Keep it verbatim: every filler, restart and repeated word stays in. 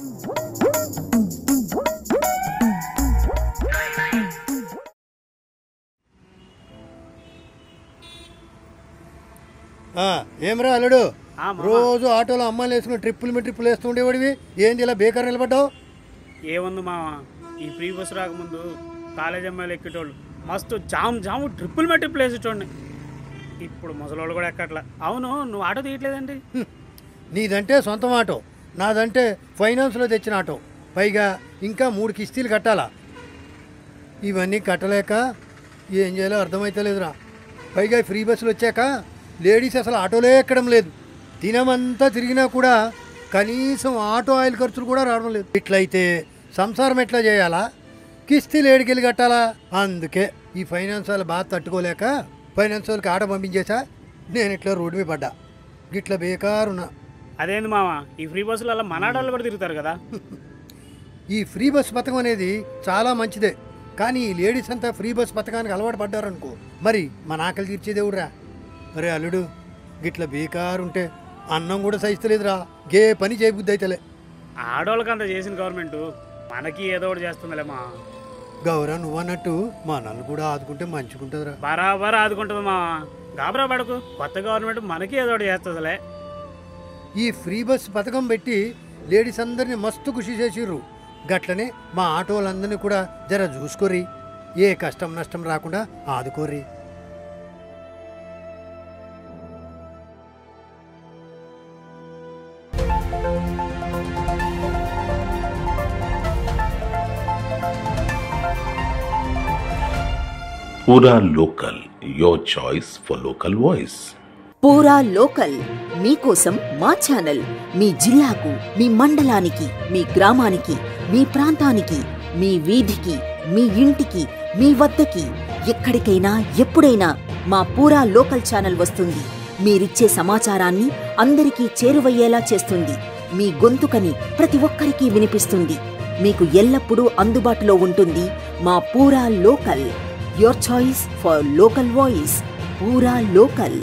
ఏమరా అల్లుడు, రోజు ఆటోలో అమ్మాయిలు వేసుకుని ట్రిప్పులు మీ ట్రిప్పులు వేస్తూ ఉండేవాడివి, ఏంది ఇలా బేకార్ నిలబడ్డావు? ఏముంది మామ, ఈ ఫ్రీ బస్ రాకముందు కాలేజ్ అమ్మాయిలు ఎక్కేటోళ్ళు మస్తు జామ్ జాము ట్రిప్పులు మీ ట్రిప్పులు వేసేటోండి. ఇప్పుడు ముసలోళ్ళు కూడా ఎక్కట్లా. అవును, నువ్వు ఆటో తీయట్లేదండి? నీదంటే సొంతం ఆటో, నాదంటే ఫైనాన్స్లో తెచ్చిన ఆటో, పైగా ఇంకా మూడు కిస్తీలు కట్టాలా. ఇవన్నీ కట్టలేక ఏం చేయాలో అర్థమైతలేదురా. పైగా ఫ్రీ బస్సులు వచ్చాక లేడీస్ అసలు ఆటోలే ఎక్కడం లేదు. దినమంతా తిరిగినా కూడా కనీసం ఆటో ఆయిల్ ఖర్చులు కూడా రావడం లేదు. ఇట్లయితే సంసారం ఎట్లా చేయాలా, కిస్తీలు ఏడికెళ్ళి కట్టాలా. అందుకే ఈ ఫైనాన్స్ వాళ్ళు బాగా తట్టుకోలేక ఫైనాన్స్ వాళ్ళకి ఆటో పంపించేసా. నేను ఇట్లా రోడ్డు మీద పడ్డా, గిట్లా బేకారున్నా. అదేంది మామ, ఈ ఫ్రీ బస్సులు అలా మనాడాళ్ళు కూడా తిరుగుతారు కదా. ఈ ఫ్రీ బస్ పథకం అనేది చాలా మంచిదే, కానీ ఈ లేడీస్ అంతా ఫ్రీ బస్ పథకానికి అలవాటు పడ్డారనుకో, మరి మన ఆకలి తీర్చేదేవుడురా. అరే అల్లుడు, గిట్ల బేకారుంటే అన్నం కూడా సహిస్తలేదురా. గే పని చేయబుద్ధి అయితేలే. ఆడోళ్ళకి అంత చేసిన గవర్నమెంట్ మనకి ఏదో ఒకటి చేస్తుందిలే మా. గౌరా, నువ్వు అన్నట్టు మా నన్ను కూడా ఆదుకుంటే మంచిగుంటుందిరా. బరాబర్ ఆదుకుంటుంది మా, గాబరా పడకు. కొత్త గవర్నమెంట్ మనకి ఏదో ఒకటి చేస్తుందిలే. ఈ ఫ్రీ బస్ పథకం పెట్టి లేడీస్ అందరినీ మస్తు ఖుషి చేసిర్రు. గట్లనే మా ఆటో వాళ్ళందరినీ కూడా జర చూసుకోర్రి, ఏ కష్టం నష్టం రాకుండా ఆదుకోర్రి. Poora local, your choice for local voice. Poora local మీకోసం మా ఛానల్. మీ జిల్లాకు, మీ మండలానికి, మీ గ్రామానికి, మీ ప్రాంతానికి, మీ వీధికి, మీ ఇంటికి, మీ వద్దకి, ఎక్కడికైనా ఎప్పుడైనా మా పూరా లోకల్ ఛానల్ వస్తుంది. మీరిచ్చే సమాచారాన్ని అందరికీ చేరువయ్యేలా చేస్తుంది. మీ గొంతుకని ప్రతి ఒక్కరికి వినిపిస్తుంది. మీకు ఎల్లప్పుడూ అందుబాటులో ఉంటుంది మా Poora local. Your choice for local voice. Pura Local.